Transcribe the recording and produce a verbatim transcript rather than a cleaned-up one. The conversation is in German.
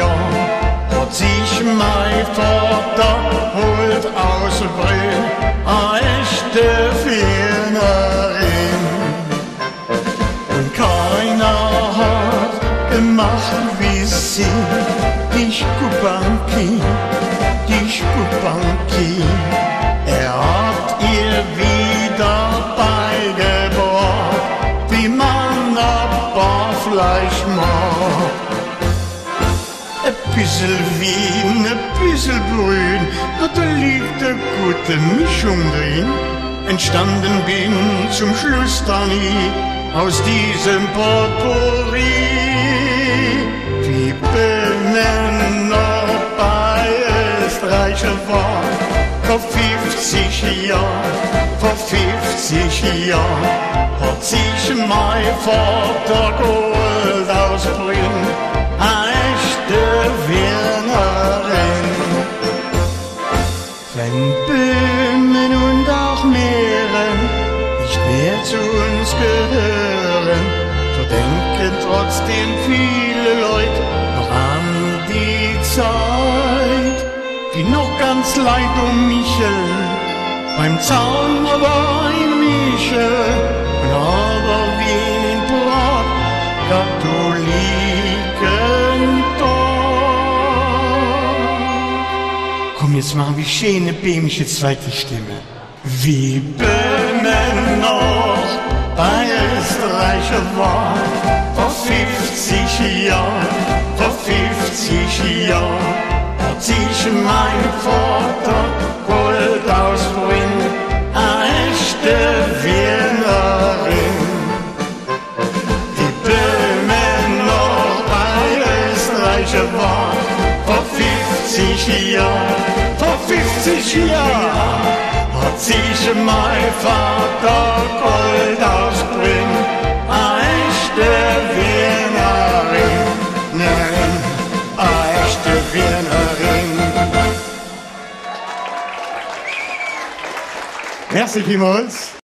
Jahren hat sich mein Vater holt aus Brünn a echte Wienerin. Und keiner hat gemacht wie sie, die Skubanki, die Skubanki. Er hat ihr wieder beigebracht, wie man ein Barfleisch macht. Ein bisschen Wien, ein bisschen Brühen, da liegt eine gute Mischung drin. Entstanden bin zum Schluss dann ich aus diesem Potpourri. Wie Böhmen noch bei Österreicher war, vor fünfzig Jahren, vor fünfzig Jahren hat sich mein Vater geholt aus Brünn, a echte Wienerin. Wenn Böhmen und auch Mähren nicht mehr zu uns gehören, so denken trotzdem viele Leute noch an die Zeit, wie noch ganz leid um Michel beim Zaun war in Michel, und aber wie in Prag Katholiken dort. Komm, jetzt machen wir schöne böhmische zweite Stimme. Wie Böhmen noch bei Österreicher war, vor fünfzig Jahren, vor fünfzig Jahren hat sich mein Vater geholt aus Brünn, a echte Wienerin. Die Böhmen noch bei Österreicher war, vor fünfzig Jahren, vor fünfzig Jahren hat sich mein Vater geholt aus Brünn, a echte Wienerin. Nein, a echte Wienerin. Merci vielmals.